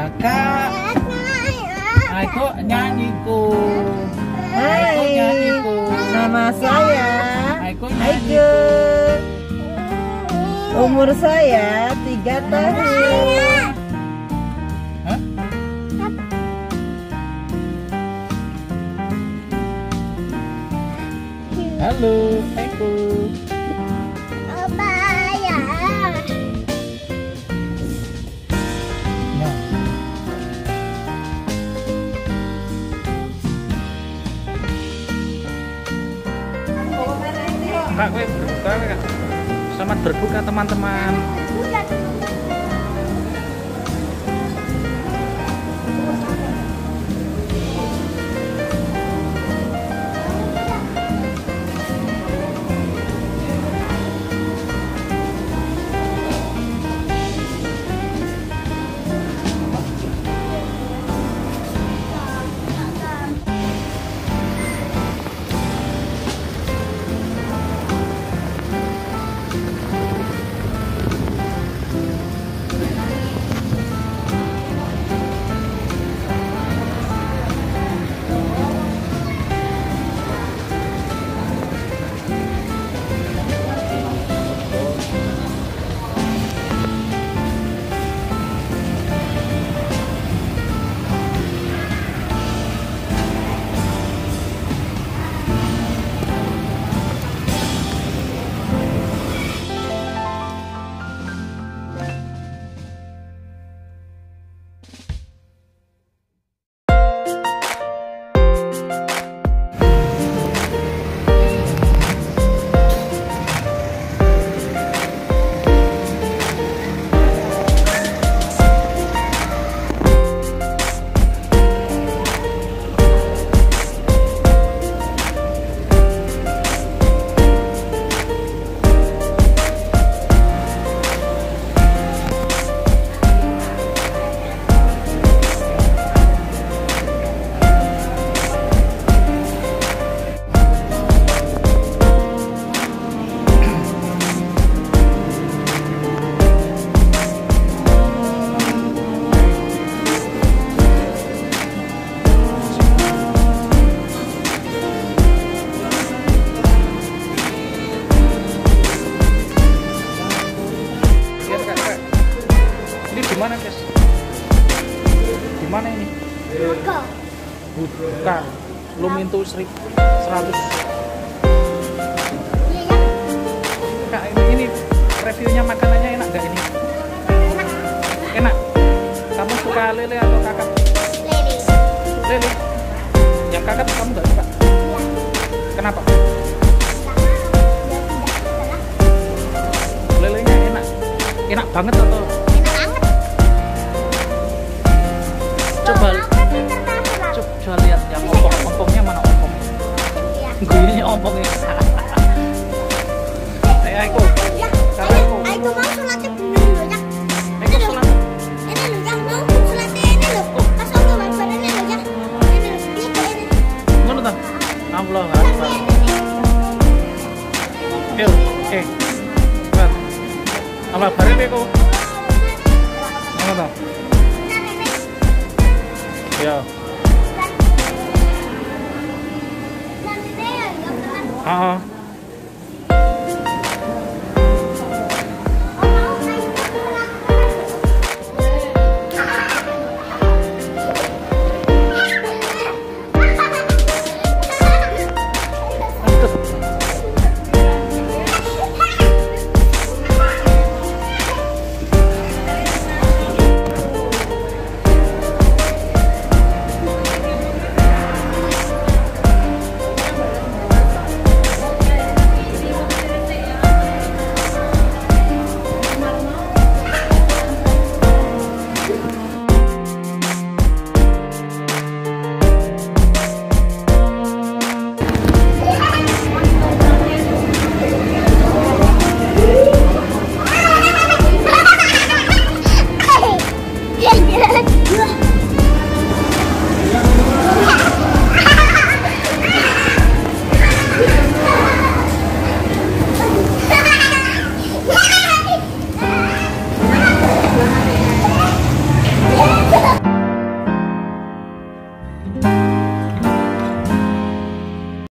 Kak. Aiko nyanyiku. Aiko Hai, nyanyiku. nama saya Aiko Aiko. nyanyiku. Umur saya 3 tahun. Hah? Halo, Aiko. Ya. Kak, kowe berbuka Kak. Selamat berbuka teman-teman. Gimana guys? Gimana ini? Bukan. Belum itu 100. Kak, ini reviewnya makanannya enak gak ini? Enak. Kamu suka lele atau kakap? Lele. Yang kakap kamu gak suka? Kenapa? Lelenya enak. Enak banget atau? Coba lihat yang ompongnya mana ompong? Ini ompongnya. Aiko. Aiko mau sholatnya bener loh ya. Aiko sholat. Ini loh yang mau sholatnya ini loh. Pas Allah Akbar ini loh ya. Ini loh ini. Ngono ta? Allah Akbar. Oke. Buat. Allah Akbar iki kok. Ngono ta? Ya. Ah.